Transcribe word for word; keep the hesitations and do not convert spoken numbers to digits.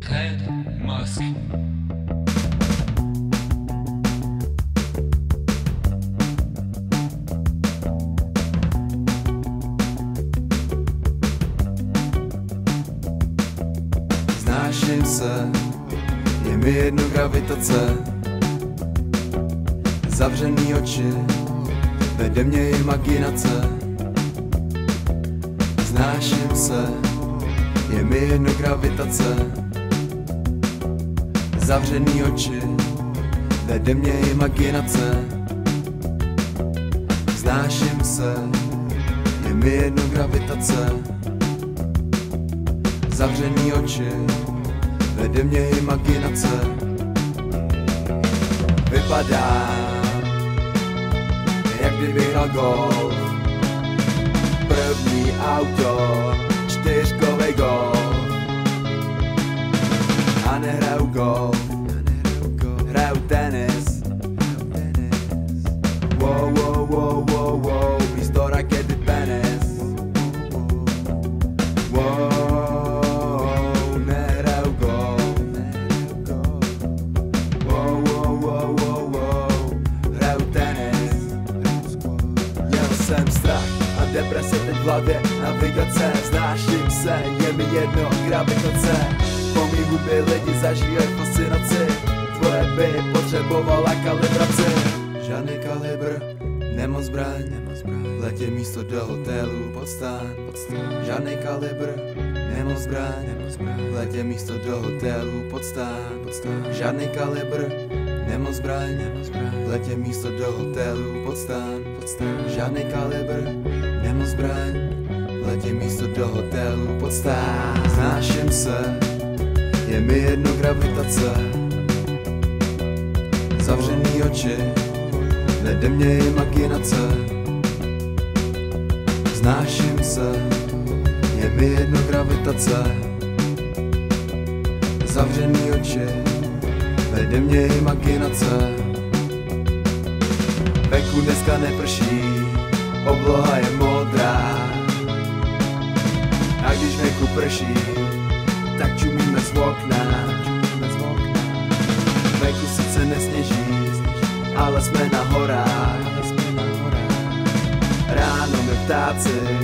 Head Mask. Znáším se, je mi jedno gravitace. Zavřený oči, vede mě imaginace. Znáším se, je mi jedno gravitace. Zavřený oči, vede mě imaginace. Znáším se, je mi jedno gravitace. Zavřený oči, vede mě imaginace. Vypadá, jak kdyby hrál golf. První auto, čtyřkovej golf. A nehraju golf, hraju tenis. Wow, wow, wow, wow, wow, místo rakety penis. Wow, nehraju golf. Wow, wow, wow, wow, wow, hraju tenis. Měl jsem strach a deprese teď v hlavě, navigace. Znáším se, je mi jedno gravitace. Po mý hubě lidi zažívají fascinaci. Tvoje by potřebovala kalibraci. Žádný kalibr, nemoc zbraň. V letě místo do hotelu podstan. Žádný kalibr, nemoc zbraň. V letě místo do hotelu podstan. Žádný kalibr, nemoc zbraň. V letě místo do hotelu podstan. Žádný kalibr, nemoc zbraň. V letě místo do hotelu podstan. Znáším se, je mi jedno gravitace. Zavřený oči, vede mě imaginace. Znáším se, je mi jedno gravitace. Zavřený oči, vede mě imaginace. Venku dneska neprší, obloha je modrá. A když venku prší, tak čumíme z okna. Venku sice nesněží, ale jsme na horách. Ráno mi ptáci